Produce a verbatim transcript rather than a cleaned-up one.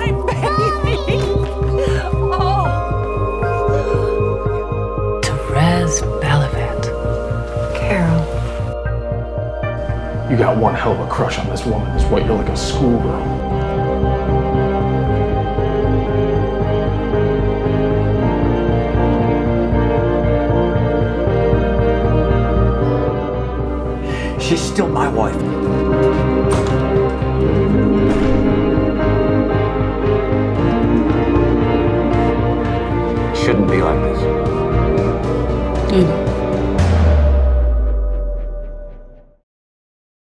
my baby! Oh! Therese Balavat. Carol. You got one hell of a crush on this woman, is what. You're like a schoolgirl. She's still my wife.